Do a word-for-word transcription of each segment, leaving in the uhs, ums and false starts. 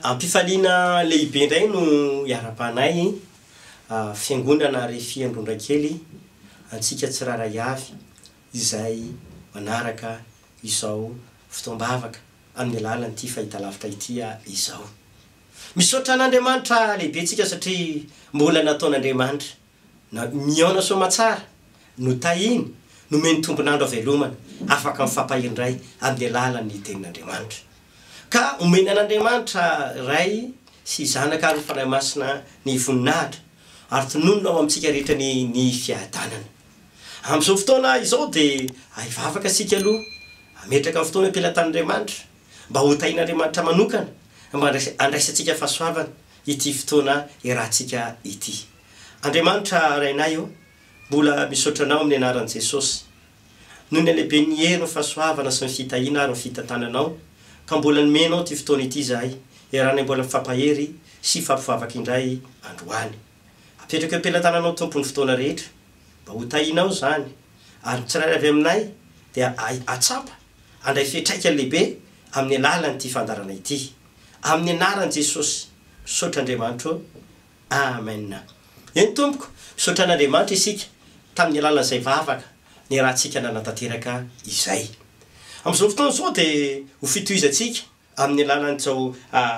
Ampifaliana lehibe indray no iara-panay fiangonana RHEFI Androndrakely antsika tsiraray avy izay manaraka izao fotoam-bavaka amin'ny alalan'ity fahitalavitra ity izao. Misaotra an'Andriamanitra lehibe tsika satria mbola nataon'Andriamanitra na miaona soamatsara no tahiny no meny tombonandro avelomana afaka mifampahindray amin'ny alalan'ny tenin'Andriamanitra. Ka omena an'Andriamanitra ray sy zanaka ary fanahy masina ny voninahitra ary tononona ao amintsika rehetra ny ny fiadanana. Amin'izao fotoana izao dia ahivavaka sika aloha ametraka amin'ny fotoana ampelantan'Andriamanitra mba ho tahin'Andriamanitra manokana mba andraisantsika fahasoavana ity fotoana iarahantsika ity. Andriamanitra rainay io mbola misaotra anao amin'ny anaran'i Jesosy noho ny lehibe ny hery ny fahasoavana sy ny fitahiana ary ny fitantananao ka mbola nomenao ty fotoana ity zahay iarahana mbola mifampahery sy fampivavaka indray androany. Apetraka eo ampelantananao tompony fotoana rehetra mba ho tahinao zany ary tsirairay avy aminay dia atsapa andray fiatraika lehibe amin'ny alalan'ity fandarana ity amin'ny anaran'i Jesosy misaotra Andriamanitra. Amen. Eny tompoko misaotra an'Andriamanitra isika tamin'ny alalan'izay vavaka ny rahantsika nanatanteraka izay. Amin'izao fotoana izao dia ho fitohizantsika amin'ny alalan'izao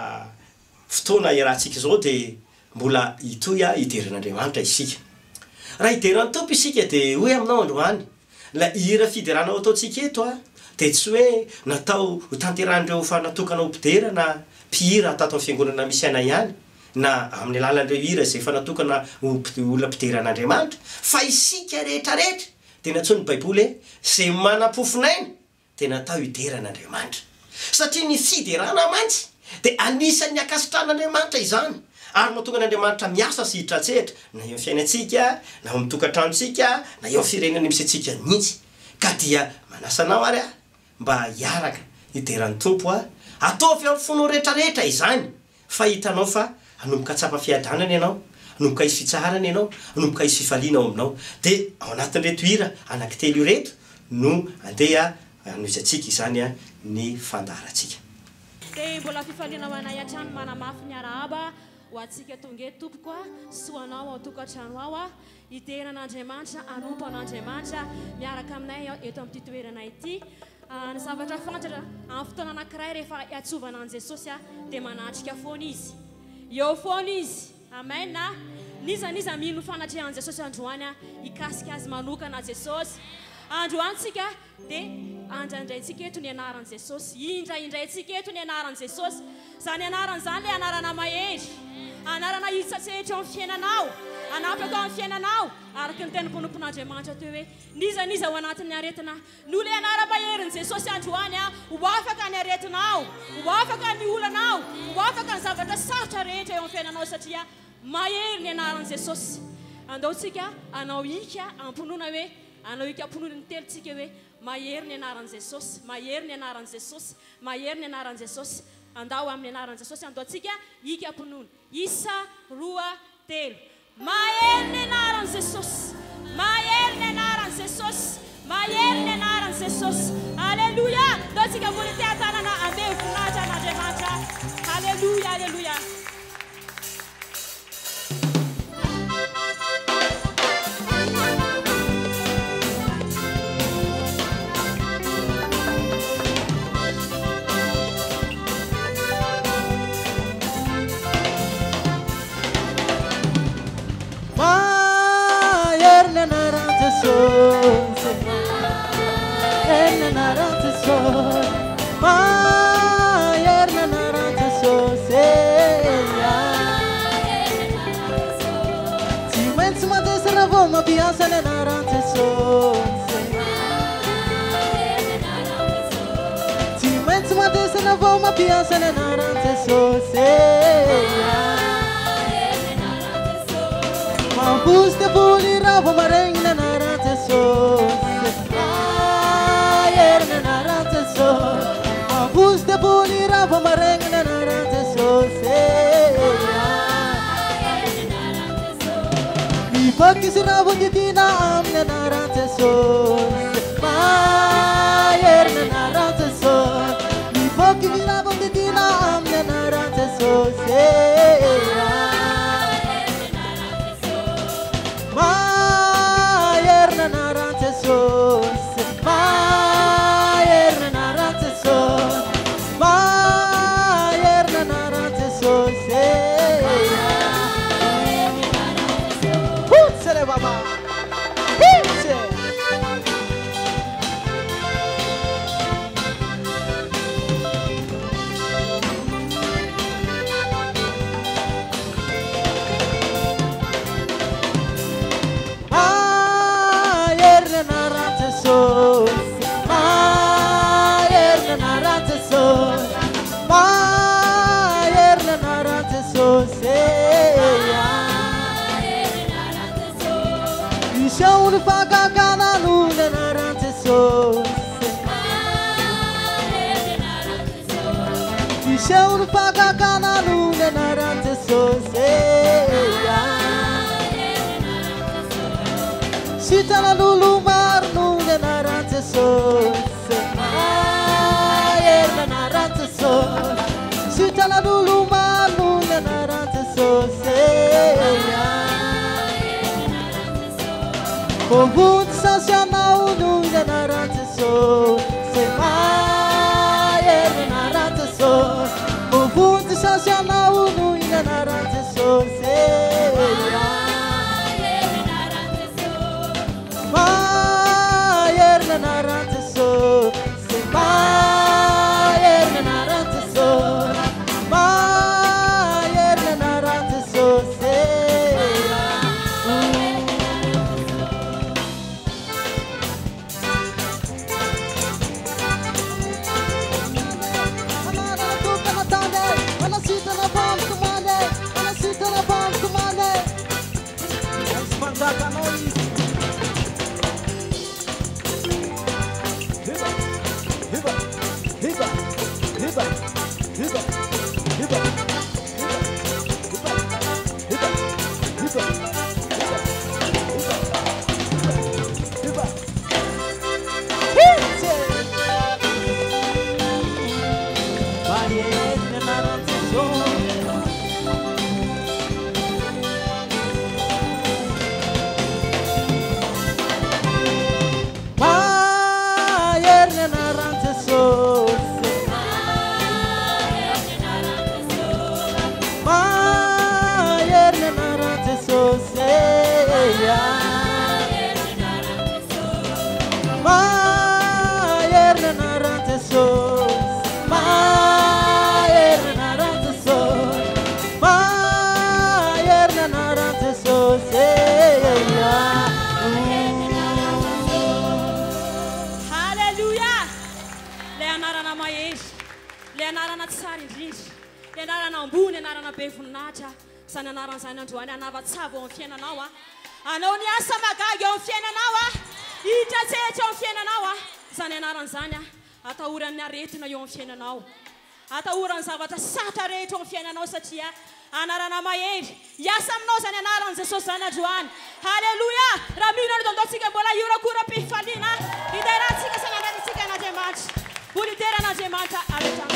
fotoana iarahantsika izao dia mbola itoy hideran'Andriamanitra isika. Raha hideran'ny tompo isika dia hoe aminao androany la hira fideranao ataontsika eto dia tsy hoe natao ho tanteran'ireo fa natokana ho mpidera na mpihira tato amin'ny fiangonana misy anay ihany na amin'ny alalan'ireo hira izay fa natokana olona mpideran'Andriamanitra fa isika rehetra rehetra dia natsoiny Baiboly hoe izay manam-pofinaina dia natao hideran'Andriamanitra satria ny fiderana mantsy dia anisan'ny akasitran'Andriamanitra izany ary mahatonga an'Andriamanitra miasa sy hitratsehatra na eo amin'ny fiainantsika na eo amin'ny tokantranontsika na eo amin'ny firenena misy antsika mihitsy ka dia manasa anao ary mba hiaraka hideran'ny tompo ataovy amin'ny fonao rehetrarehetra izany fa hitanao fa hanomboka tsapa fiadanana ianao, hanomboka hisy fitsarana ianao, hanomboka hisy fifaliana ao aminao dia ao anatin'ireto hira anankitelo ireto no andeha anoisantsika izany ny fandaratsika. Dia mbola fifaliana ho anay hatrany manamafy ny arahaba ho antsika tonga eto tompoko soanao ao tokantrano ao hideran'Andriamanitra anompo an'Andriamanitra miaraka aminay eto amin'ity toerana ity. Ny zavatra fantatra amin'ny fotoana anankiray rehefa hiatsovana an'i Jesosy dia manatrika foana izy. Eo foana izy. Amen. Niza niza mino fanatrehan'i Jesosy androany hikasika azy manokana Jesosy. Androany tsika dia andraindraintsika eto ny anaran'i Jesosy. Indraindraintsika eto ny anaran'i Jesosy. Zany anarana zany ilay anarana mahery. Anarana hitsatsehatra amin'ny fiainanao. Anapaka amin'ny fiainanao araka ny tena mponompon'Andriamanitra teo hoe niza niza ao anatin'ny aretina no ilay anara-maherin'i Jesosy androany ho afaka ny aretinao, ho afaka ny olanao, ho afaka ny zavatra sarotra rehetra eo amin'ny fiainanao satria mahery ny anaran'i Jesosy. Andao tsika anao ika amponoana hoe anao ika amponoana ny telontsika hoe mahery ny anaran'i Jesosy, mahery ny anaran'i Jesosy, mahery ny anaran'i Jesosy. Andao amin'ny anaran'i Jesosy andao tsika ika amponoana. Isa, roa, telo. Mahery ny anaran'i Jesosy, mahery ny anaran'i Jesosy, mahery ny anaran'i Jesosy. Alleluia. Andao tsika ambony ty tanana andeha voninahitra an'Andriamanitra. Alleluia, alleluia. Piansa nell'arante sose Ti mezzo ma te se ne vuoi ma piansa nell'arante sose Ma buste pulirà ma regna nell'arante sose Ayer nell'arante sose Ma buste pulirà ma regna nell'arante sose Pagi sinabu di tina amne narante sos, mayer ne narante sos. Mi pagi sinabu di tina amne narante sos. Ishaunu fakakana nune narante sose Ishaunu fakakana nune narante sose Sitana lulu mar nune narante sose Erna narante sose Sitana lulu mar nune narante sose Convut sasanau nune narante sose Erna narante sose Convut sasanau nune narante sose Erna narante sose Erna narante sose Erna narante sose Tsavo fiainanao a anao ni asa magagy ao fiainanao a hitratsehatra ao fiainanao a zany anarany zany a atahoran'ny aretina eo amin'ny fiainanao atahorany zavatra satra rehetra ao amin'ny fiainanao satria anarana mahery hiasa aminao zany anaran'i Jesosy zany androany halleluia raha mino any dondotsika mbola iorakoram-pifaliana ideratsika sanandratsika an'Andriamanitra mbola ideran'Andriamanitra aletrany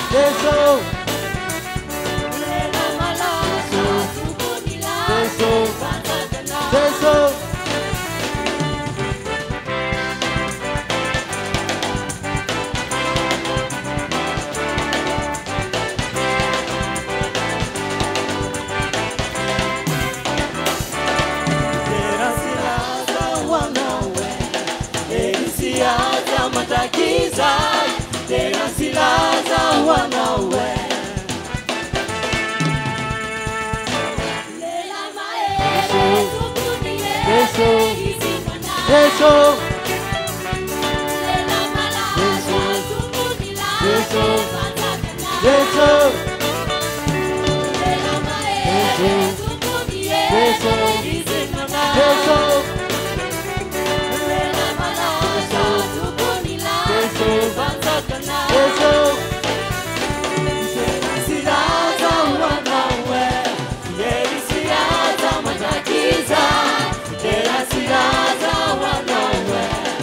Teso. Teso. Matakizai, tena silaza wanawe. Lela mae, tukunie, Teso. lela malaza, tukunila, Teso. lela mae, tukunie, Teso. lela malaza, tukunila, Teso. silaza wanawe. Yeri silaza matakiza, tena silaza wanawe.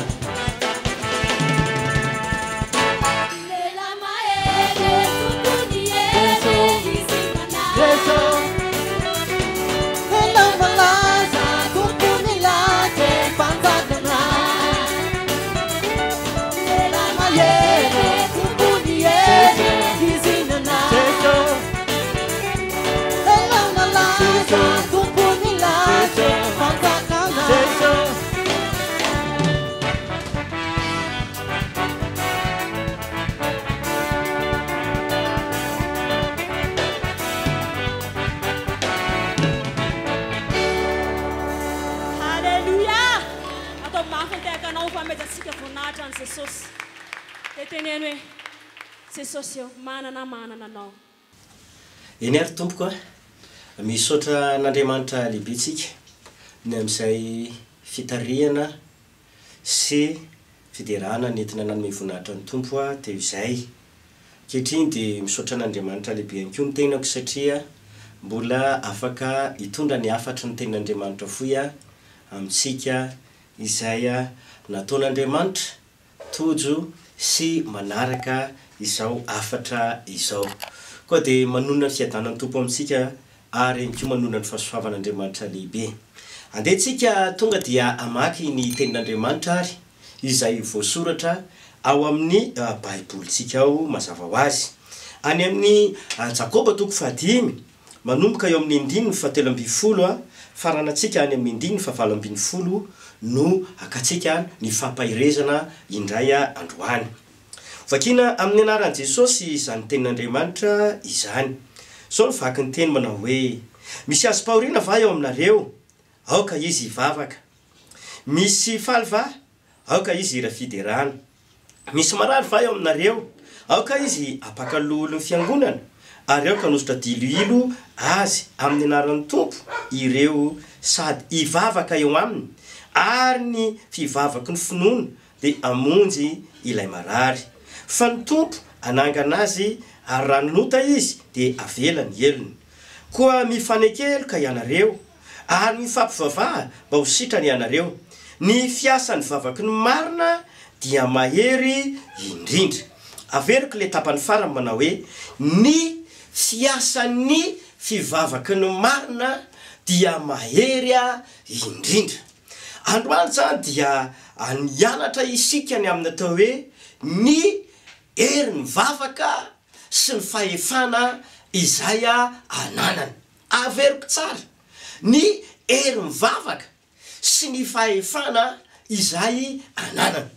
Lela mae, tukunie, Teso. Hello malaza kukunila te panzakana. lela mae, tukunie, kizinana. Hello malaza kukunila te panzakana. Hallelujah! Atao mafy ny teakanao fametratsika voninahitra any Jesosy. Dia teneny hoe Jesosy eo manana manana anao. Eny ary tompoko a misaotra n'Andriamanitra lehibetsika ny amin'izay fitariana sy fiderana nentina nanome voninahitra ny tompo a teo izay. Kehitriny dia misaotra n'Andriamanitra lehibe ihany koa ny tenako satria mbola afaka hitondra ny afatra ny tenin'Andriamanitra foy a amintsika izay a nataon'Andriamanitra tojo sy manaraka izao afatra izao. Koa dia manonona ny fiadanan'ny tompo amintsika ary ihany koa manonona ny fahasoavan'Andriamanitra lehibe. Andehantsika tonga dia amaky ny tenin'Andriamanitra ary izay voasoratra ao amin'ny baibolitsika ao mazava ho azy. Any amin'ny Jakoba toko fahadimy manomboka eo amin'ny andininy fahatelo ambin'ny folo a faranatsika any amin'ny andininy fahavalo ambin'ny folo no akatsika ny fampahirezana indray androany. Vakina amin'ny anaran'i Jesosy izany tenin'Andriamanitra izany. Sao vaky ny teny manao hoe misy azo pahoriana va eo aminareo? Aoka izy vavaka. Misy faly va? Aoka izy ira-fiderana. Misy marary va eo aminareo? Aoka izy apakaloholon'ny fiangonana. Ary aoka nositra diloilo azy amin'ny anaran'ny tompo ireo sady ivavaka eo aminy. Ary ny fivavaky ny finoana dia amonjy ilay marary. Fa ny tompo anangana azy ary ranonota izy dia avela ny elony. Koa mifanekeloka ianareo ary mifampivavaha mba ho sitrany ianareo. Ny fiasan'ny vavaky ny marina dia mahery indrindra. Averiko le tapany farany manao hoe ny fiasan'ny fivavaky ny marina dia mahery indrindra. Androany zany dia anianatra isika ny amin'ny atao hoe ny herin'ny vavaka sy ny fahefana izay ananany. Averiko tsara ny herin'ny vavaka sy ny fahefana izay ananany.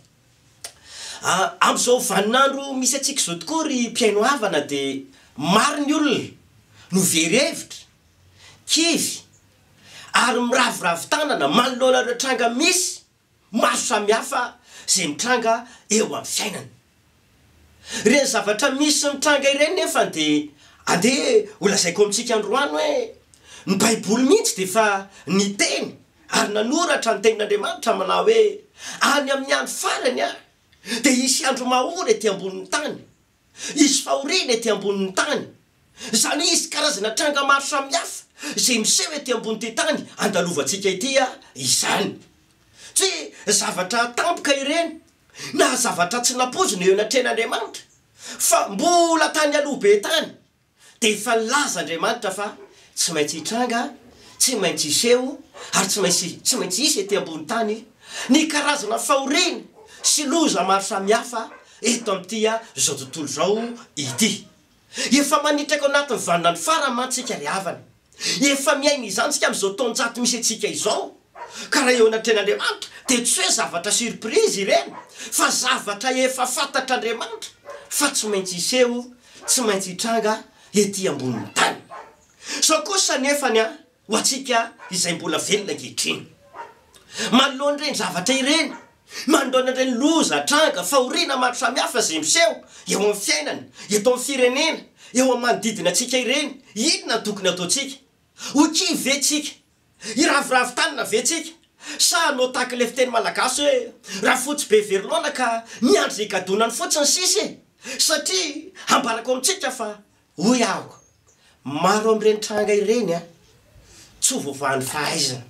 Amin'izao vaninandro misy atsika izao tokoa ry mpiaino havana dia maro ny olona no verevitra, kivy, ary miravoravo tanana manoloana ireo tranga misy maro samihafa izay mitranga eo amin'ny fiainana. Ireny zavatra misy mitranga ireny nefa dia andeha ho lazaiko amintsika androany hoe ny baiboly mihitsy dia fa ny teny ary nanoratra ny tenin'Andriamanitra manao hoe any amin'ny andro farany a dia hisy andro mahory ety ambonin'ny tany, hisy fahoriana ety ambonin'ny tany. Izany hoe hisy karazana tranga maro samihafa izay miseho ety ambony tany andalovantsika ity izany. Tsy zavatra tampoka ireny na zavatra tsy napozina eo anatren'Andriamanitra fa mbola tany aloha be tany de efa laza Andriamanitra fa tsy maintsy hitranga, tsy maintsy iseho ary tsy maintsy tsy maintsy isy ety ambony tany ny karazana fahoriana sy loza maro samihafa eto amin'ity zao tontolo zao ity. Efa manitraka ao anatin'ny vanona ny faramantsika ry havana. Efa miaina izany tsika amin'izao taonjato misy antsika izao. Ka raha eo anatren'Andriamanitra de tsy hoe zavatra surprise ireny fa zavatra efa fantatr'Andriamanitra fa tsy maintsy iseho, tsy maintsy hitranga ety ambonin'ny tany. So kosa nefany a ho antsika izay mbola velona ankehitriny. Manoloana ireny zavatra ireny, manoloana ireny loza, tranga, fahoriana maro samihafa zay miseho eo amin'ny fiainana, eto amin'ny firenena, eo amin'ny manodidina antsika ireny, inona tokony ataontsika? Ho ki ve tsika? Iraviravin-tanina ve tsika? Sa anao tahaka le fiteny malagasy hoe raha fotsy be verilona ka miandry zay gadonany fotsiny sisy? Satria ambarako amintsika fa hoy ahoko, maro amin'ireny tranga ireny a tsy ho voavahan'ny fahaizana,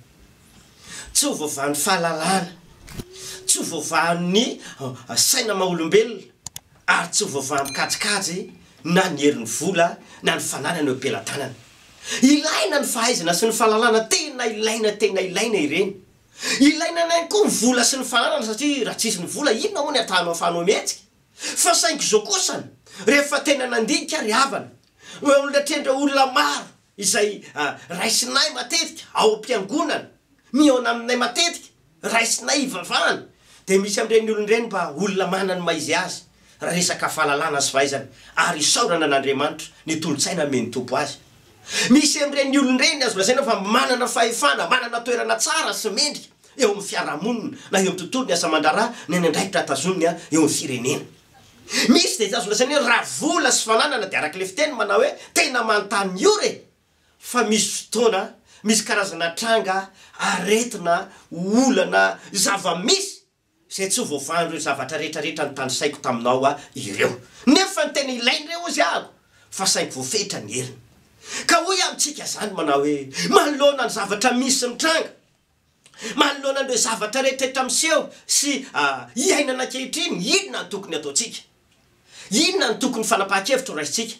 tsy ho voavahan'ny fahalalana, tsy ho voavahan'ny saina maha-olombelona ary tsy ho voavahan'ny kajikajy na ny herin'ny vola na ny fananana eo am-pelantanana. Ilaina ny fahaizana sy ny fahalalana, tena ilaina tena ilaina ireny. Ilaina ihany koa ny vola sy ny fananana satria raha tsisy ny vola inona moa ny atahanao ahafahanao mihetsika. Fa saingy zao kosany rehefa tena nandinika ry havana olona tendra olona maro izay raisinay matetika ao am-piangonana, mihaona aminay matetika raisinay ivavahana de misy amin'ireny olon'ireny mba olona manany maizy azy raha resaka fahalalana sy fahaizana ary isaorana n'Andriamanitra ny tolotsaina meny tompo azy. Misy amin'ireny olon'ireny azo lazaina fa manana fahefana, manana toerana tsara sy mendrika eo amin'ny fiarahamonina na eo amin'ny tontolony asa mandrara ny andraikitra tazomina eo amin'ny firenena. Misy de azo lazaina hoe raha vola sy fananana de araka le fiteny manao hoe tena manontany io re. Fa misy fotoana, misy karazana tranga, aretina, olana, zava-misy zay tsy ho voavahan'ireo zavatra rehetrarehetra ny tany saiko taminao a ireo. Nefa ny tena ilain'ireo ozy ahako fa saingy voafetra ny heriny. Ka hoy amintsika zany manao hoe manoloana ny zavatra misy mitranga, manoloana n'ireo zavatra rehetrarehetra miseho sy iainana ankehitriny, inona ny tokony ataontsika? Inona ny tokony fanapahan-kevitra ho raisitsika?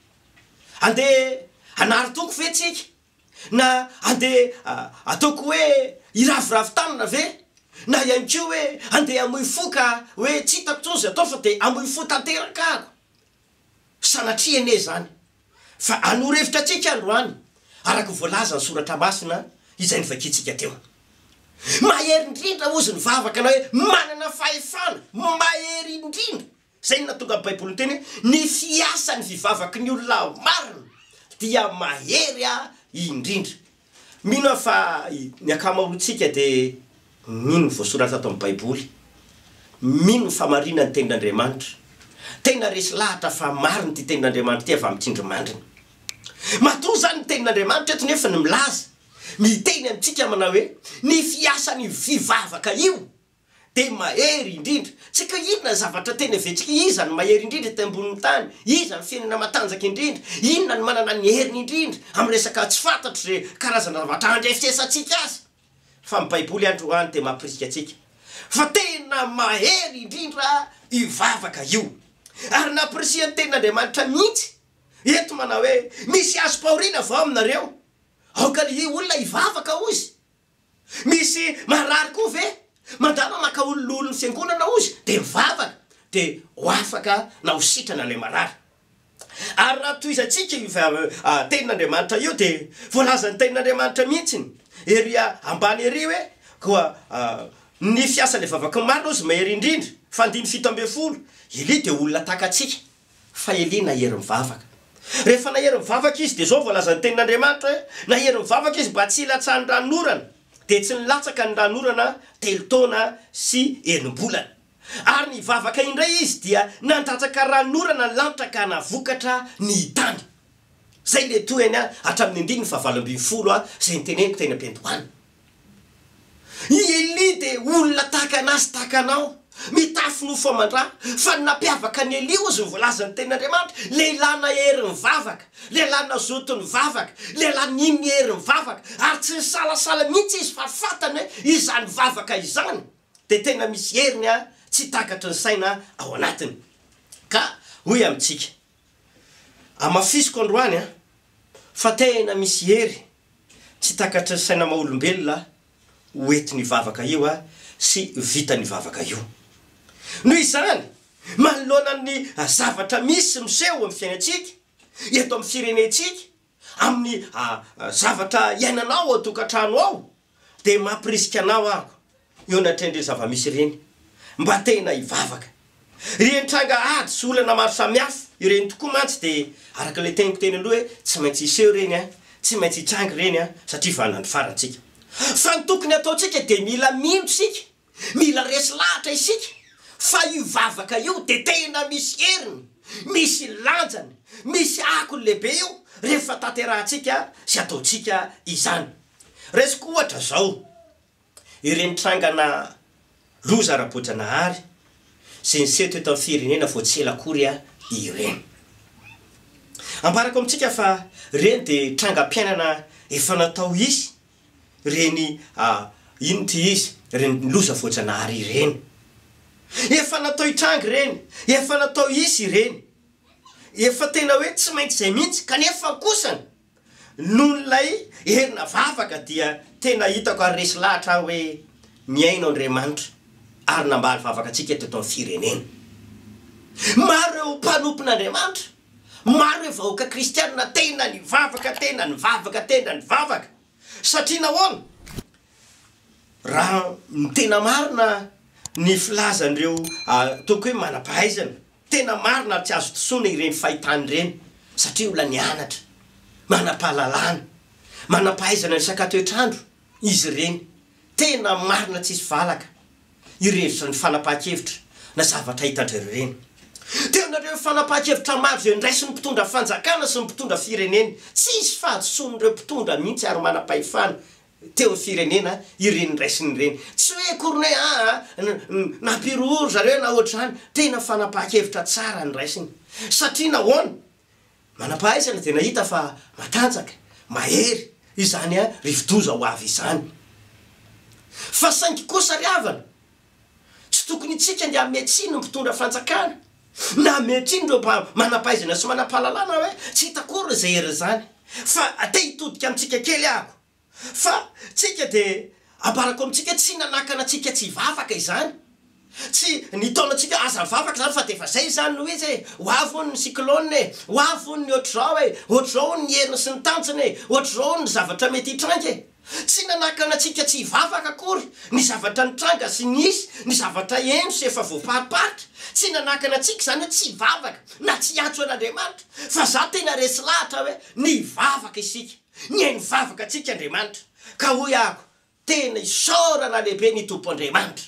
Andeha hanary toko ve tsika? Na andeha ataoko hoe iraviravin-tanana ve? Na ihany koa hoe andeha amoy fo ka hoe tsy hitako tsony zay atao fa de amoy fo tanteraka ako. Sanatria ane zany. Fa anorevitra tsika androany araka voalaza ny soratra masina izay nivakitsika teo. Mahery indrindra ozy ny vavaka na hoe manana fahefana, mahery indrindra. Zay na tonga Baiboly teny ny fiasan'ny fivavaky ny olona marina dia mahery a indrindra. Mino fa ny akamaroantsika de mino voasoratra ato amin'ny Baiboly, mino fa marina ny tenin'Andriamanitra. Tena resy lahatra fa marina ty tenin'Andriamanitra ty avy amin'ny tsindrimandrina. Matoa zany ny tenin'Andriamanitra eto nefa ny milaza miteny amintsika manao hoe ny fiasan'ny fivavaka io de mahery indrindra. Tsika inona zavatra tena vetsika, iza ny mahery indrindra ty ambonin'ny tany, iza ny fiainana matanjaka indrindra, inona ny manana ny heriny indrindra amin'ny resaka tsy fantatro zay karazana zavatra andrefisesantsika azy. Fa ny Baiboly androany de mampirisika atsika fa tena mahery indrindra ivavaka io. Ary nampirisian'ny tenin'Andriamanitra mihitsy eto manao hoe misy azo pahoriana vao aminareo, aoka le olona ivavaka ozy. Misy marary koa ve? Mandana maka olololo ny fiangonana ozy de mivavaka de ho afaka na ho sitrana le marary. Ary raha toizantsika tenin'Andriamanitra io de voalazan'ny tenin'Andriamanitra mihitsiny ery ambany ery hoe koa ny fiasa le vavaka maro ozy mahery indrindra. Fandiny fito amby folo Eli de olona takatsika fa Eli nahery mivavaka. Rehefa nahery mivavaka izy de zao voalazan'ny tenin'Andriamanitra hoe nahery mivavaka izy mba tsy hilatsany ranorana de tsy nilatsaka ny ranorana telo taona sy enim-bolana. Ary ny vavaka indray izy dia nandatsaka ranorana ny lanitra ka navokatra ny tany. Zay le toeny a hatramin'ny andininy fa valo amby folo a zay nyteneniko teny am-piandohana. I Eli de olona tahaka anazy tahaka anao, mitafy no famandra fa nampiavaka ny Eli ozy voalazan'ny tenin'Andriamanitra, lehilahy nahery mivavaka, lehilahy nazoto ny vavaka, lehilahy nihery mivavaka ary tsy nisalasala mihitsy izy fa fantany hoe izany vavaka izany de tena misy heriny a tsy takatry ny saina ao anatiny. Ka hoy amitsika amafisiko androany a fa tena misy hery tsy takatra saina maolombelona oetiny vavaka io a sy vitany vavaka io noho izany manoloana ny zavatra misy miseho amin'ny fiainatsika eto amin'ny firenetsika amin'ny zavatra iainanao atokantrano ao de mampirisika anao ako eo natrendre zava-misy reny mba tena hivavaka reny tranga ady sy olana maro samihafa ireny tokoa mantsy de araka le teniko teny aloha hoe tsy maintsy iseho reny a tsy maintsy hitrangy reny a satria vanandro farantsika fa ny tokony ataotsika de mila mino sika mila resy lahatra isika fa io vavaka io de tena misy heriny misy lanjany misy akony lehibe io rehefa tanterahantsika sy ataotsika izany resiko ohatra zao ireny trangana loza ara-boajanahary sy ny seto eto amin'ny firenena vao tsy ela akory a ireny ambarako amintsika fa reny de trangam-piainana efa natao izy reny ino ty izy reny loza voajanahary ireny efa natao hitrangy reny efa natao izy ireny efa tena hoe tsy maintsy zay mihitsy kanefa kosany nonolay herina vavaka dia tena hitako ary resy lahatra hoe miaino Andriamanitra ary nambaly vavaka atsika eto amin'ny firenena maro eo mpanompon'Andriamanitra maro eo vahoaka kristianina tena ny vavaka tena ny vavaka tena ny vavaka satria nahoana raha tena marina ny filazan'ireo toko hoe manam-pahaizana tena marina tsy azo tosoina ireny fahitany reny satria ola nianatra manam-pahalalana manam-pahaizana ny sakatoetrandro izy reny tena marina tsisy valaka irevitra ny fanapahan-kevitra na zavatra hitandreo reny teonareo fanapahan-kevitra maro zay ndraisy ny mpitondra fanjakana sy ny mpitondra firenena tsisy fahadison'ireo mpitondra mihitsy ary manam-pahefana teo firenena ireny ndraisiny reny tsy hoe korone a nampiroro zareo na ohatrany tena fanapahan-kevitra tsara ny raisiny satria nahoana manam-pahaizana de nahita fa matanjaka mahery izany a rivodoza ho avy izany fa saingy kosa riavana tsy tokony itsika nde ametsiny mpitondra fanjakana na metsiny reo manam-pahaizana sy manam-pahalalana hoe tsy hitakory zay hery zany fa ate hitodika amitsika kely ako fa tsika de abarako amitsika tsy nanakana atsika tsy vavaka izany tsy nitaonatsika aza vavaka zany fa de fa zay zany no izy ho avony ny cyclone ho avony ny ohatr'zao e ohatr'zao ny herina sy ny tanjony e ohatr'zao ny zavatra mety hitrangy tsy nanakana atsika tsy vavaka akory ny zavatra nitranga sy nisy ny zavatra eno sy efa voapariparitra tsy nanakana atsika zany hoe tsy vavaka na tsy atso an'Andriamanitra fa za tena resy lahatra hoe ny vavaka isika ny hainy vavaka atsika Andriamanitra ka hoy ako tena isaorana lehibe ny tompo Andriamanitra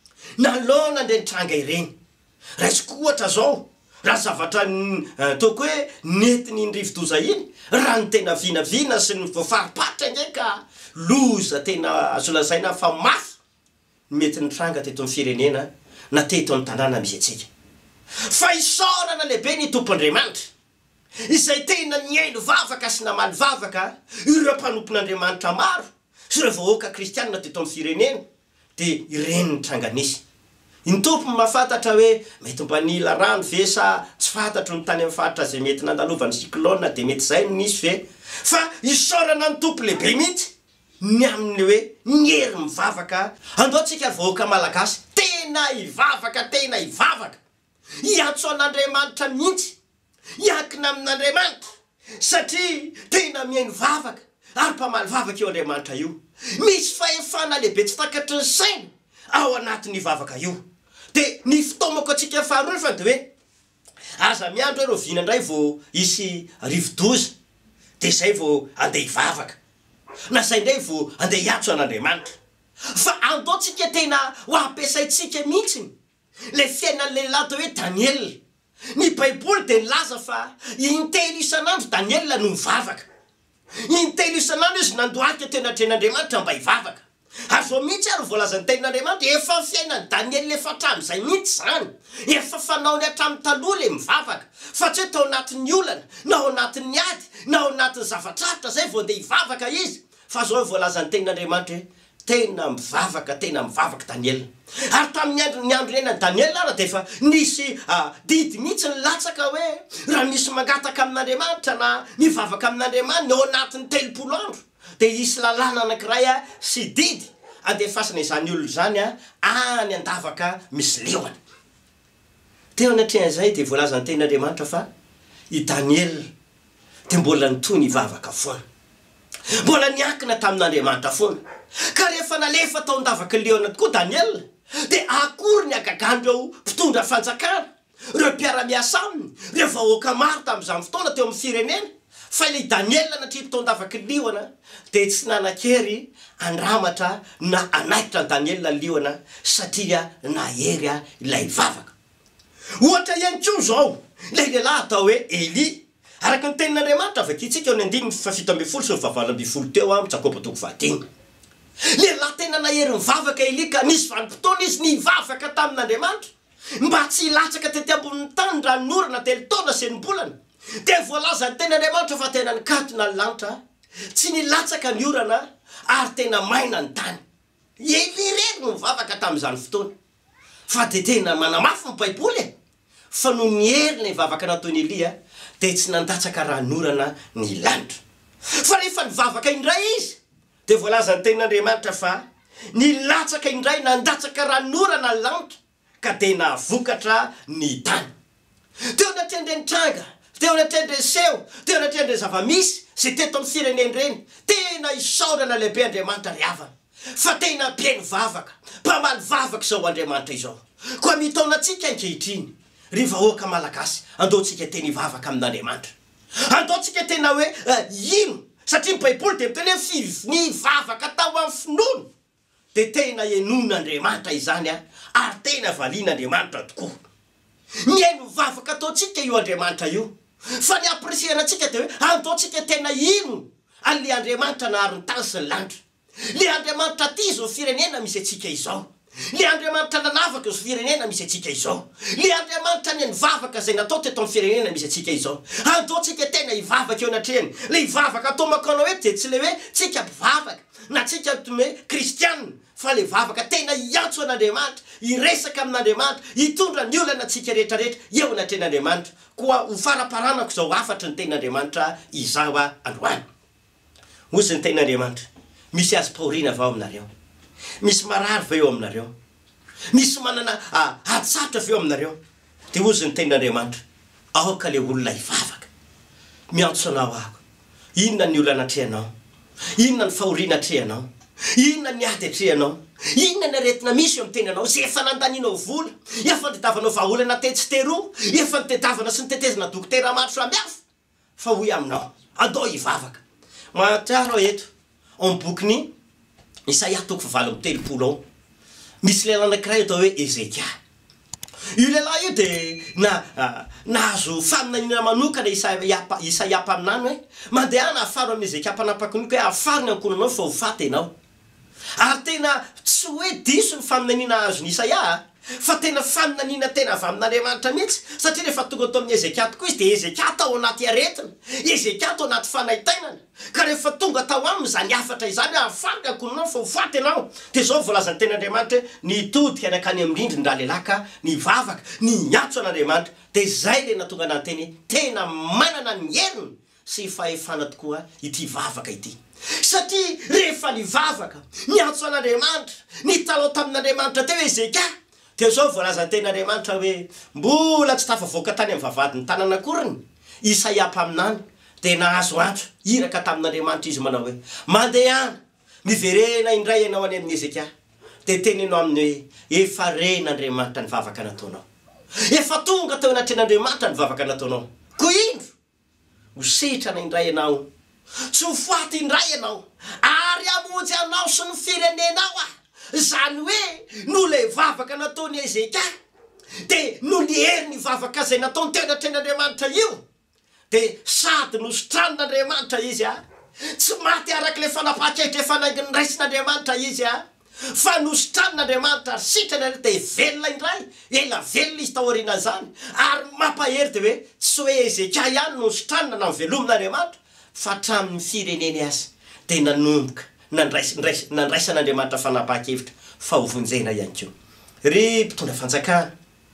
nalona nde nitranga ireny raisiko ohatra zao raha zavatra toko hoe netiny ndrivodoza iny raha ny tena vinavina sy ny voafaripatra ndraika loza tena azo lazaina fa mafy mety nitranga teto amin'ny firenena na teto amin'ny tanàna misy atsika fa isaorana lehibe ny tompo Andriamanitra izay tena niaino vavaka sy namaly vavaka ireo mpanompon'Andriamanitra maro sy ireo vahoaka kristianina teto amin'ny firenena de ireny nitranganisy ny tompo mahafantatra hoe mety mba nila rano ve sa tsy fantatro ny tany amin'ny faritra zay mety nandalovany cyclone de mety zay no nisy ve fa isaorana ny tompo lehibe mihitsy ny amin'ny hoe nyery mivavaka andoatsika vahoaka malagasy tena hivavaka tena hivavaka hiantso an'Andriamanitra mihitsy hiankina amin'Andriamanitra satria tena mihaino vavaka ary mpamaly vavaka eo Andriamanitra io misy fahefana lehibe tsy takatry ny saina ao anatin'ny vavaka io de ny fotoamako atsika faharoa fa de hoe aza miandro hoe rovina indray vao isy rivodoza de zay vao andeha hivavaka na zay indray vao andeha hiantso an'Andriamanitra fa andoatsika tena ho ampiasaitsika mihitsiny le fiainan'ny lehilahy tao hoe Daniel ny baiboly de nilaza fa intelo isan'andro Daniel no mivavaka intelo isan'andro izy nandohaka tena tren'Andriamanitra mba hivavaka ary zao mihitsy ary voalazan'ny tenin'Andriamanitra efa fiainan'ny Daniel efa hatramin'izay mihitsy zany efa fanaony hatramin'ny taloha le mivavaka fa tsy hoe tao anatin'ny olana na ao anatin'ny ady na ao anatin'ny zavatraritra zay vao andeha hivavaka izy fa zao voalazan'ny tenin'Andriamanitra hoe tena mivavaka tena mivavaka Daniel ary tamin'ny andro ny andro rena Daniel ara de fa nisy didy mihitsy ny latsaka hoe raha misy mangataka amin'Andriamanitra na mivavaka amin'Andriamanitra ao anatin'ny telopolo andro de isy lalàna anankiray a sy didy andefasana izany olo zany a any andavaka misy leoana teo anatrehan'izay de voalaza ny tenin'Andriamanitra fa i Daniel de mbola nitony ivavaka foana mbola niankina tamin'Andriamanitra foana ka rehefa nalefa tao andavaka leona tokoa Daniel de akory ny agagandreo mpitondra fanjakana reo mpiara-miasa aminy reo vahoaka maro tamin'izany fotoana teo amin'ny firenena fa ilay Daniel natria tao andavaka liona de tsy nanakery andramatra na anaikitra Daniel liona satria nahery ilay vavaka ohatra ihany koa zao ilay lehilahy atao hoe Eli araka ny tenin'Andriamanitra avakitsika eo ny andininy fa fito amby folo sy vavalo amby folo teo a Jakoba toko fahadimy lehilahy tena nahery mivavaka Eli ka nisy vanim-potoana izy nivavaka tamin'Andriamanitra mba tsy hilatsaka tety ambonin'ny tany raha norana telo taona sy enim-bolana de voalaza ny tenin'Andriamanitra fa tena nikatona ny lanitra tsy nilatsaka ny orana ary tena maina ny tany Eli reny no mivavaka tamin'izany fotoana fa de tena manamafy ny baiboly fa no nihery ny vavaka nataony Eli a de tsy nandatsaka raha norana ny lanitra fa rehefa nivavaka indray izy de voalaza ny tenin'Andriamanitra fa nilatsaka indray nandatsaka raha norana ny lanitra ka de navokatra ny tany teo anatrendre ny tranga teo anatrendre seho teo anatrendre zavamisy ze teto amin'ny fireneny reny tena isaorana lehibe Andriamanitra ry havana fa tena mpiaino vavaka mpamaly vavaka zao Andriamanitra izao koa mitaona atsika ankehitriny ry vahoaka malagasy andaotsika teny vavaka amin'Andriamanitra andaotsika tena hoe ino satria ny baiboly de miteny hoe ny vavaka tao amin'ny finono de tena enon'Andriamanitra izany a ary tena valian'Andriamanitra tokoa miaino vavaka ataotsika io Andriamanitra io fa ny apresianatsika de hoe andaotsika tena ino an'le Andriamanitra nahary ny tany sy ny lanitra le Andriamanitra ty zao firenena misy atsika izao le Andriamanitra nanavaka zao firenena misy atsika izao le Andriamanitra ny vavaka zay natao teto amin'ny firenena misy atsika izao andaotsika tena hivavaka eo anatrehany le hivavaka atao makanao hoe de tsy le hoe tsika mpivavaka na tsika hoe kristianina fa le vavaka tena hiantso an'Andriamanitra hiresaka amin'Andriamanitra hitondra ny olana atsika rehetrarehetra eo anatrehan'Andriamanitra koa ho faraparanako zao afatra ny tenin'Andriamanitra izao a androany ozy ny tenin'Andriamanitra misy azy paorina avao aminareo misy marary va eo aminareo misy manana hatsarotra aveo aminareo de ozy ny tenin'Andriamanitra aoka le olona hivavaka miantso anao ako inona ny olana atrehanao inona ny fahoriana atrehanao inona ny ady atrehanao inona ny aretina misy eo amin'ny tenanao zay efa nandaninao vola efa nitetavanao vaholana tetsy teroa efa nitetavana sy nitetezana dokotera maro samihafa fa hoy aminao andao hivavaka mahatsiaro eto amin'ny bokiny Isaia toko valo amby telopolo ao misy lehilahy anankiray atao hoe Ezekia io lehilahy io de na nahazo faminanina manokana Isaia-paminany hoe mandeha na afaro amin'ny Ezekia mpanapakinoka hoe afaro ny ankonanao fa ho faty ianao ary tena tsy hoe diso ny faminanina azony Isaia fa tena faminanina tena avy amin'Andriamanitra mihitsy satria rehefa tonga tao amin'ny Ezekia tokoa izy de Ezekia tao anaty aretina Ezekia tao anaty fanaitainana ka rehefa tonga tao aminy zany afatra izany afary ankonanao fa ho faty ianao de zao voalaza ny tenin'Andriamanitra nitodika anakany amin'ny rindriny lehilahy ka nivavaka niantso an'Andriamanitra de zay le natonga anateny tena manana ny heriny sy fahefana tokoa ity vavaka ity satria rehefa nivavaka niantso an'Andriamanitra nitalao tamin'Andriamanitra teo Ezekia de zao voalaza ny tenin'Andriamanitra hoe mbola tsy tafavoaka tany amin'ny vavadiny tanana akoriny Isaia-paminany de nahazo antso iraka tamin'Andriamanitra izy manao hoe mandehana miverena indray ianao any amin'ny Ezekia de tenenao amin'ny hoe efa ren'Andriamanitra ny vavaka nataonao efa tonga teo anatren'Andriamanitra ny vavaka nataonao ko indro ho sitrana indray ianao tsy ho faty indray ianao ary amonjy anao sy ny firenenao a zany hoe no le vavaka nataony Ezekia de no nihery ny vavaka zay nataony teo anatren'Andriamanitra io de sady nositran'Andriamanitra izy a tsy maty araky le fanapakevitra efa nraisin'Andriamanitra izy a fa nositran'Andriamanitra ary sitrana de velona indray ela velona izy taoriana zany ary mampahery de hoe tsy hoe Ezekia ihany nositranina na velomn'Andriamanitra fa hatramin'ny fireneny azy de nanomboka nandraisan'andriamanitra fanapahakevitra fa hovonjena ihany ko ry mpitondra fanjakana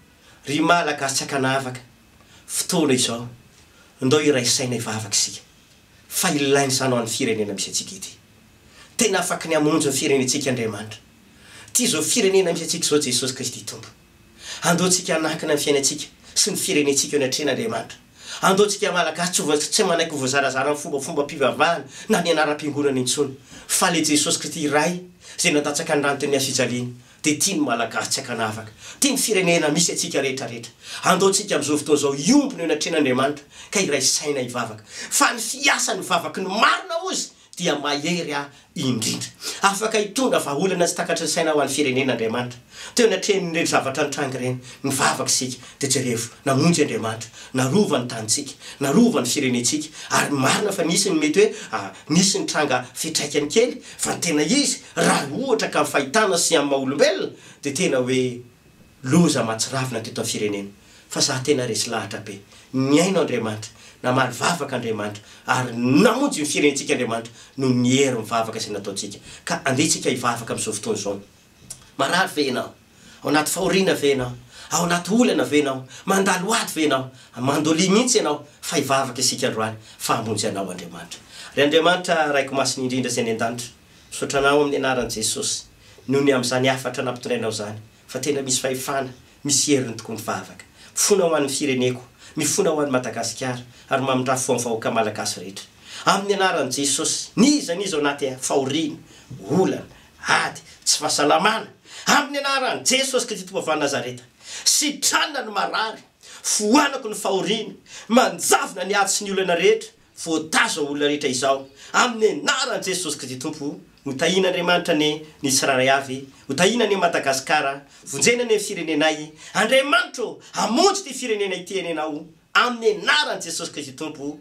ry malagasy tsy akanavaka fotoana izao ndao iraisaina ivavaka isika fa ilainy zany ho an'ny firenena misy atsika ity tena afaky ny amonjy ny firenentsika Andriamanitra ty zao firenena misy atsika zao Jesosy Kristy tompo andoatsika anakina ny fiainantsika sy ny firenentsika eo anatren'Andriamanitra andoatsika malagasy tsy manaiky voazarazara ny fombafomba mpivavahana na ny anaram-piangonana intsony fa le Jesosy Kristy iray zay natatsaka ny rano teny afijaliana de tia ny malagasy tsy akanavaka tia ny firenena misy atsika rehetrarehetra andoatsika am'izao fotoana zao iompony eo anatren'Andriamanitra ka iraisaina ivavaka fa ny fiasany vavaka ny marina ozy dia mahery a indrindra afaka hitondra vaholana tsy takatry ny saina ho an'ny firenen'Andriamanitra teo anatren'ireny zavatra nitrangy reny ny vavaka sika de jerefo namonjy Andriamanitra narova ny tanitsika narova ny firenentsika ary marina fa nisy ny mety hoe nisy ny tranga fitraikany kely fa tena izy raha ohatra ka fahitana sy amin'ny maha-olombelona de tena hoe loza matsiravina teto amin'ny firenena fa za tena resy lahatra be miaino Andriamanitra na mary vavaka Andriamanitra ary namonjy ny firenentsika Andriamanitra no nihery mivavaka zay nataotsika ka andetsika hivavaka am'izao fotoana zao marary ve ianao ao anaty fahoriana ve ianao ao anaty olana ve ianao mandalo aty ve ianao mandolia mihitsy ianao fa hivavaka isika androany fa hamonjy anao Andriamanitra ry Andriamanitra raiko masiny indrindra zay ny an-danitra misotranao amin'ny anaran'i Jesosy noho ny am'izany afatra nampitondrainao zany fa tena misy fahefana misy heriny tokoa mivavaka fona ho an'ny fireneko mifona ho an'ny Madagasikara ary mamindra fo amin'ny vahoaka malagasy rehetra amin'ny anaran'i Jesosy niza niza ao anaty fahoriana olana ady tsy fahasalamana amin'ny anaran'i Jesosy Kristy Tompo Nazareta sitrana ny marary foanako ny fahoriana manjavona ny ady sy ny olana rehetra voatazo olona rehetra izao amin'ny anaran'i Jesosy Kristy Tompo hotahina Andriamanitra ny ny tsiraray avy hotahina ny Madagasikara vonjena ny firenenay Andriamanitra hamonjy ty firenena ity anao amin'ny anaran'i Jesosy Kristy Tompo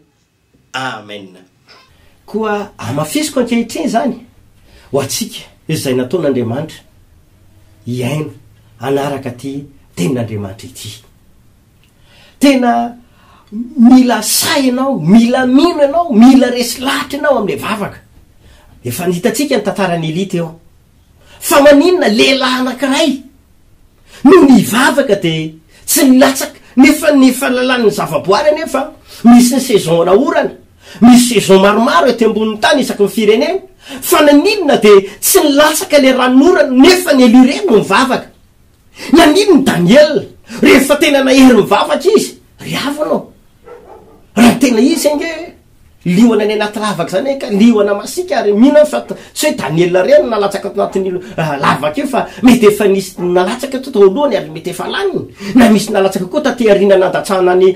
amen koa amafisiko ankehitriny zany ho atsika izay nataon'Andriamanitra iaino anaraka ty tenin'Andriamanitra ity tena mila say ianao mila mino ianao mila resy lahatra ianao amin'le vavaka efa nitatsika ny tantarany Elita eo fa maninona lehilahy anankiray no nivavaka de tsy nilatsaka nefa ny fahalalany zavaboary nefa misy ny saison naorana misy saison maromaro ety ambonin'ny tany isaky ny firenena fa naninona de tsy nilatsaka le ranorana nefa ny elureny no mivavaka nanino ny Daniel rehefa tena nahery mivavaka izy riavanao raha tena izy nge liona ny anaty lavaka zany ka liona masika ary mino fa tsy hoe Daniel reny nalatsaka anatin'ny lavaka io fa mety efa nisy nalatsaka to lohany ary mety efa laniny na misy nalatsaka koa taty arina nandatsahana ny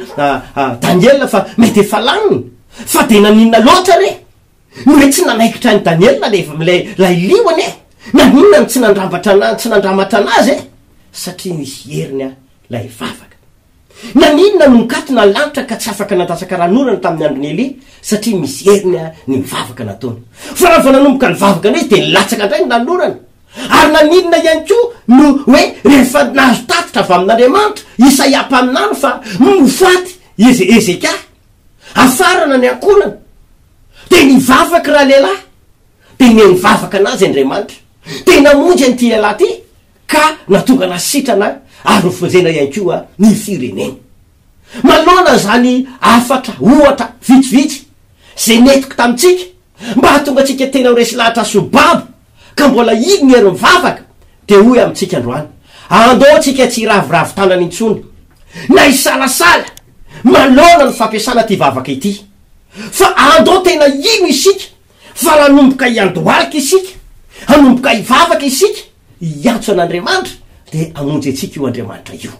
Daniel fa mety efa laniny fa de naninona loatra re hoe tsy nanaikitra ny Daniel lefa mlay lay liona e naninona ny tsy nandrambatra na tsy nandramatra anazy e satria nisy heriny a lay vavaka naninona no mikatona lanitra ka tsy afaka nadatsaka ranorana tamin'ny androny Eli satria misy heriny a ny mivavaka nataony fa raha va nanomboka ny vavaka an'izy de nilatsaka indray ny ranorana ary naninona ihany koa no hoe rehefa nahazo tatitra avy amin'Andriamanitra Isaia mpaminany fa mofaty eze Ezeka afarana ny ankonana de nivavaka raha lehilahy de ny nivavaka anazy Andriamanitra de namonjy an'ity lehilahy ty ka natonga nasitrana ary fonjena ihany koa ny firenena malona zany afatra ohatra vitsivitsy zay netiko tamitsika mba hatonga atsika tena ho resy lahatra sobabo ka mbola iny ny hery mivavaka de hoy amitsika androany andao tsika tsy ravoravo tanany intsony na isalasala malona ny fampiasana ty vavaka ity fa andao tena ino isika fa ranomboka iandohalika isika hanomboka hivavaka isika iantso an'Andriamanitra de amonjy atsika io Andriamanitra io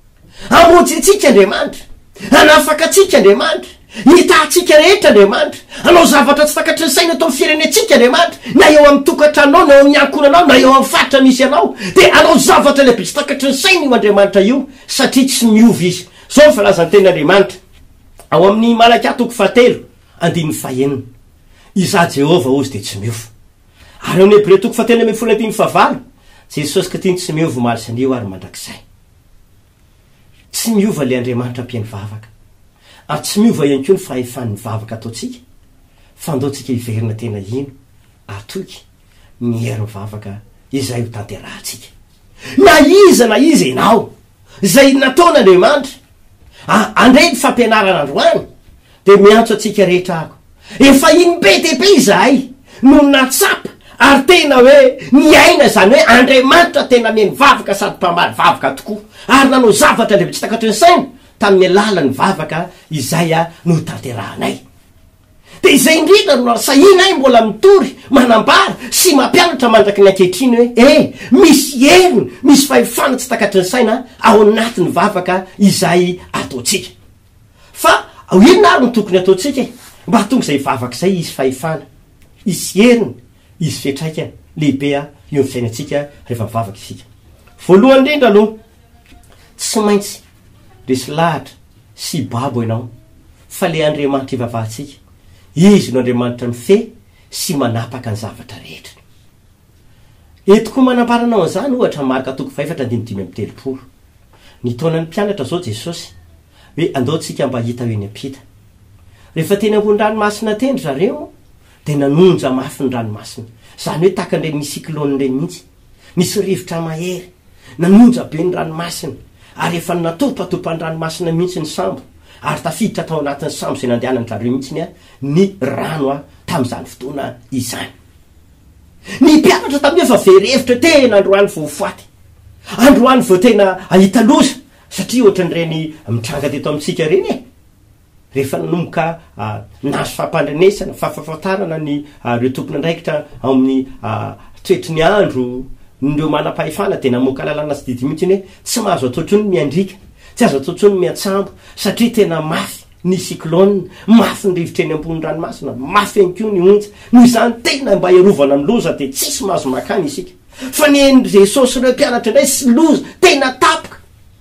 amonjy atsika Andriamanitra anafaka atsika Andriamanitra hitahatsika rehetra Andriamanitra anao zavatra tsy takatry ny saina atao amin'ny firenentsika Andriamanitra na eo amin'ny tokantranao na eo amin'ny ankonanao na eo amin'ny faritra misy anao de anao zavatra lehibe tsy takatry ny saina io Andriamanitra io satria tsy miovy izy zao ny falazan'ny tenin'Andriamanitra ao amin'ny Malaka toko fahatelo andiny fahenina iza Jehova ozy de tsy miova ary amin'ny Hebreo toko fahatelo amby folo andiny fahavalo Jesosy Kristy tsy miova malisandrio ary mandrakizay tsy miova le Andriamanitra ampiany vavaka ary tsy miova ihany koa ny fahefan'ny vavaka ataotsika fa andaotsika hiverina tena ino atoky mihery mivavaka izay ho tanterahantsika na iza na izy ianao zay nataon'Andriamanitra andreny fampianarana androany de miantso atsika rehetra ako efa iny be de be izahay no natsapa ary tena hoe miaina zany hoe Andriamanitra tena meny vavaka sady mpamary vavaka tokoa ary nanao zavatra lefa tsy takatry ny saina tamin'ny alalany vavaka izay a no tanterahanay de izay indrindra no sahianay mbola mitory manambara sy mampianatra mandraky ny ankehitriny hoe eh misy heriny misy fahefana tsy takatry ny saina ao anatin'ny vavaka izay ataotsika fa inona ary no tokony ataotsika mba tonga izay vavaka izay isy fahefana isy heriny izy fetraika lehibea eo amin'ny fiainatsika rehefa vavaka isika voalohany indrindra aloha tsy maintsy resy lahatra sy babo ianao fa le Andriamanitra ivavahantsika izy no Andriamanitra mife sy manapaka ny zavatra rehetra etiko manambaranao an'izany ohatra marika toko faefatra andimy dimy amby telopolo ny taonan'ny mpianatra zao Jesosy hoe andaotsika mba hita hoe ny ampita rehefa teny ambony ranomasina teny zareo de nanonja mafy ny ranomasina zany hoe taka nireny cyclone reny mihitsy nisy rivotra mahery nanonja be ny ranomasina ary efa natopatopa ny ranomasina mihitsy ny sambo ary tafiditra tao anatin'ny sambo zay nandehanany zareo mihitsy ny rano a tamin'izany fotoana izany ny mpianatra tamin'io efa verevitra tena androany voafoaty androany vo tena ahita loza satria ohatran'ireny mitranga teto amintsika reny e rehefa nanomboka nazo fampandrenesana fahafafantarana ny reo tompony andraikitra amin'ny toetry ny andro ndreo manam-pahefana tena moka lalana sy didy mihitsy iny hoe tsy mahazo ataotrony miandrika tsy azo ataotrony miatsambo satria tena mafy ny cyclone mafy ny rivotra eny ambony ranomasina mafy ihany koa ny onja noho izany tena mba iarovana amin'ny loza de tsisy mahazo makany isika fa ny Jesosy reo mpianatra indray sy loza tena tapoka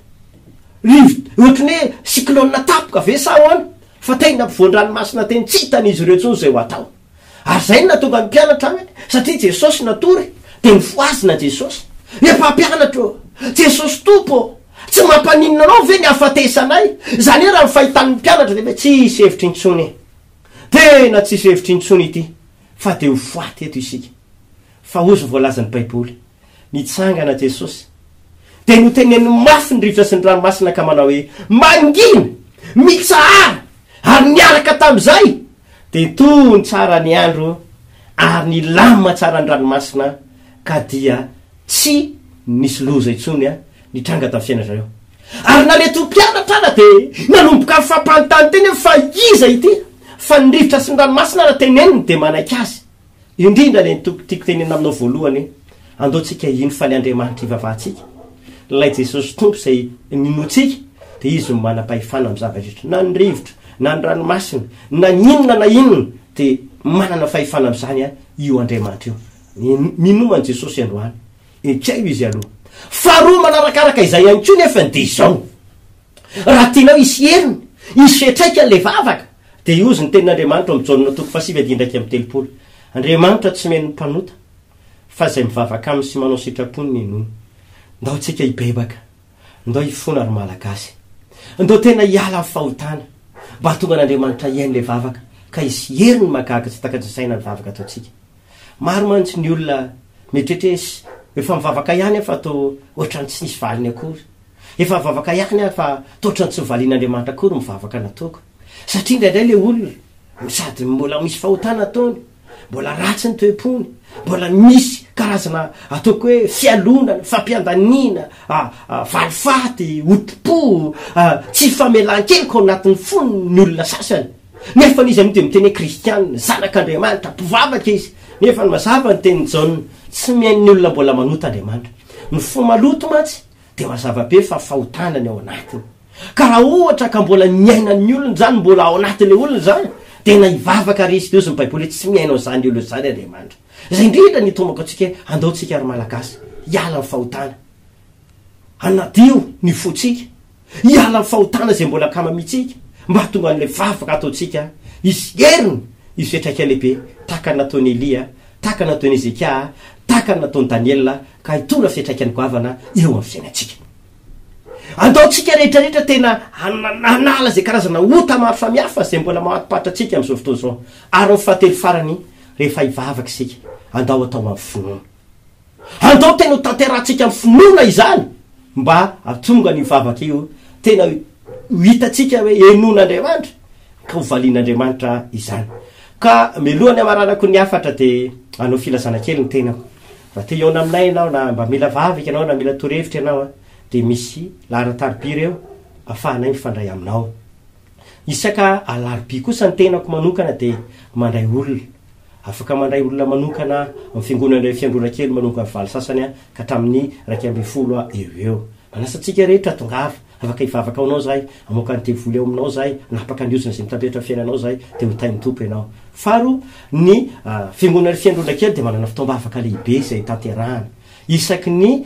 rivotra ohatrany hoe cyclone tapoka ve sa hoana fa tena mpivoan-dranomasina teny tsy hitan'izy ireo tsony zay ho atao ary zay natonga ny mpianatra aminy satria Jesosy natory de nifoazina Jesosy efa mpianatra Jesosy tompo tsy mampaninona anao ve ny afatesanay zany hoe raha nyfahitan'ny mpianatra de tsisy hevitry intsony tena tsisy hevitry intsony ity fa de ho foaty eto isika fa ozy voalazan'ny baiboly nitsangana Jesosy de noteneny mafy ny rivotra sy ny ranomasina ka manao hoe mangina mitsahara ary niaraka tam'izay de tony tsara ny andro ary ny lamma tsara ny ranomasina ka dia tsy nisy loza intsony a nitranga tamin'ny fiaina zareo ary naleto mpianatra ana de nanomboka fampanontany teny fa iza ity fa ny rivotra sy ny ranomasina raha teneniny de manaiky azy indrindra le tiako tenena aminao voalohany andaotsika iny fa le Andriamanitra ivavahantsika lay Jesosy tompo zay ninotsika de izy no manam-pahefana amin'ny zava-drehetra na ny rivotra na ny ranomasina na inona na inona de manana fahefana amin'izany a io Andriamanitra io minomany Jesosy androany ekeo izy aloha faharoa manarakaraka izay ihany koa nefa de izao raha tianao isy heriny isy fetraika le vavaka de io zy ny tenin'Andriamanitra amin'ny jaonina toko fahasivy ndraiky amin'ny telopolo Andriamanitra tsy meny mpanota fa zay mivavaka aminy sy manao sitrapony ny nono ndao tsika hibebaka ndao hifona ary malagasy ndao tena hiala amin'ny fahotana mba tonga an'Andriamanitra iainy le vavaka ka isy heriny magaka tsy takatry saina ny vavaka ataotsika maro mantsy ny olona metretresy efa mivavaka ihany efa atao ohatrany tsy nisy valiny akory efa mivavaka ihany a fa toatrany tsy mivalian'Andriamanitra akory mivavaka nataoko satria indraindray le olona sady mbola misy fahotana ataony mbola ratsy ny toe-pony mbola misy karazana ataoko hoe fialonana fampiandanina valifaty otipo tsy famelan-keliko ao anatin'ny fony ny olona sasany nefa n'izy amin'y de miteny hoe kristianina zanak'Andriamanitra mpivavaka izy nefa ny mazava ny teny jaonina tsy miain'ny olona mbola manota Andriamanitra ny fo maloto matsy de mazava be fa fahotanany ao anatiny ka raha ohatra ka mbola miainan'ny olona zany mbola ao anatin'le olona zany tena hivavaka resy deozy ny baiboly tsy miainao zany olo zany Andriamanitra zay indrindra nitomako atsika andaotsika ary malagasy hiala ny fahotana anadio ny fotsika hiala ny fahotana zay mbola kamamitsika mba tonga an'le vavaka ataotsika isy heriny isy fetraika lehibe taka nataony Elia taka nataony Ezekia taka nataony Daniela ka hitona fetraikany goavana eo amin'ny fiainatsika andaotsika rehetrarehetra tena anala zay karazana ota maro samihafa zay mbola mahatipatra atsika amin'izao fotoana zao ary ny fahatelo farany rehefa hivavaka isika andao atao amin'ny finoana andao tena ho tanterahantsika amin'ny finoana izany mba atonga ny vavaka io tena hitatsika hoe enon'Andriamanitra ka ho valian'Andriamanitra izany ka melohany amaranako ny afatra de anao filazana kely ny tenako raha te iona aminay ianao na mba mila vavaka ianao na mila torevitra ianao de misy laharatarby reo afahanay mifandray aminao isaka alarby kosa ny tenako manokana de mandray olona afaka mandray olona manokana amin'ny fiangonana Fiandrondrakely manokana valo sasany ka hatramin'ny raika amby folo eo eo manasatsika rehetra tongava afaka hivavaka aonao zay amoaka ny telo voly eo aminao zay napaka andiozina zay mitabetra fiainanao zay de mitay mitompo ianao faro ny fiangonana Fiandrondrakely de manana fitombavaka lehibe zay tanterahana isaky ny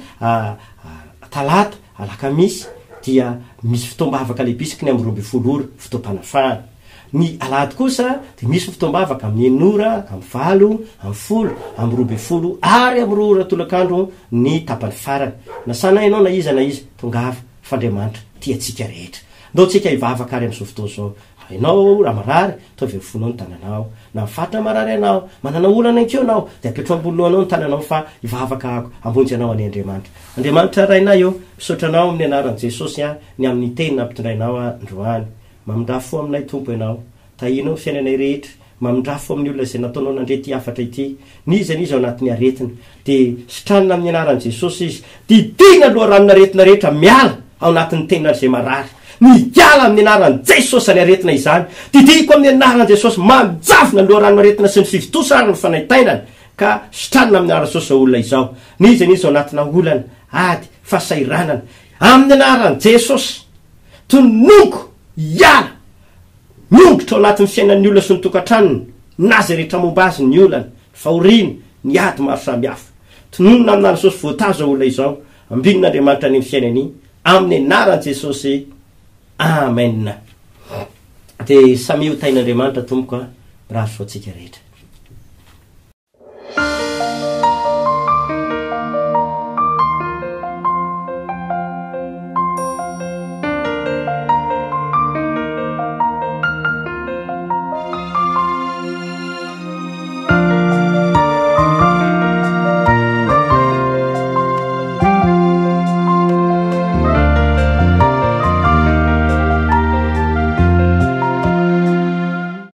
talata Alakamisy dia misy fitombavaka lehibe isaky ny amby roa amby folo ora fitoppanafahana ny alahady kosa de misy fitombavaka amin'ny enora amin'ny valo amin'ny folo amin'ny roa amby folo ary amin'ny roa ora tolakandro ny tapany farany na sana ianao na iza na iza tongava fandriamanitra tiatsika rehetra ndao tsika hivavaka ary amin'izao fotoana zao ianao raha marary ataovy fonao ny tananao na mifatra marary anao manana olana inkeo anao de apetro amboloanao ny tananao fa hivavaka ambonjy anao any Andriamanitra Andriamanitra rainay io misotranao amin'ny anaran'i Jesosy a ny amin'ny teny nampitondrainao androany mamindafo aminay tompo ianao tahinao fiainanay rehetra mamindafo amin'ny olona zay nataonao nandrety afatra ity niza niza ao anatin'ny aretina de sitranina amin'ny anaran'i Jesosy izy didina aloha ranon'aretina rehetra miala ao anatin'ny tenina zay marary miala amin'ny anaran'i Jesosy any aretina izany didiko amin'ny anaran'i Jesosy manjafina aloha ranoaretina sy ny fivitosarany ny fanaitainany ka sitranina amin'ny anaran'i Jesosy olona izao niza niza ao anatina olana ady fasairanana amin'ny anaran'i Jesosy tononoko iala miongotra ao anatin'ny fiainan'ny olona sy ny tokantranony nazy rehetra momba azy ny olana fahoriana ny ady maro samihafa tononona amin'ny anaran'i Jesosy voatazo olona izao ambin'Andriamanitra ny fiainany amin'ny anaran'i Jesosy amen de samy ho tain'Andriamanitra tomboka raha soatsika rehetra